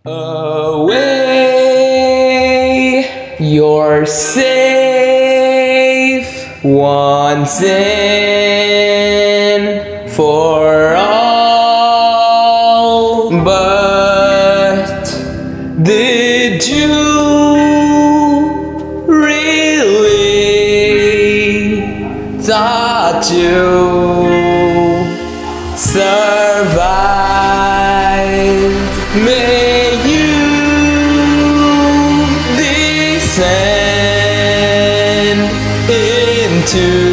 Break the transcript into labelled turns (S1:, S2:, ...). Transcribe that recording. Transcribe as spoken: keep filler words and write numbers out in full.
S1: Away, you're safe once and for all. But did you really thought you survived? May you descend into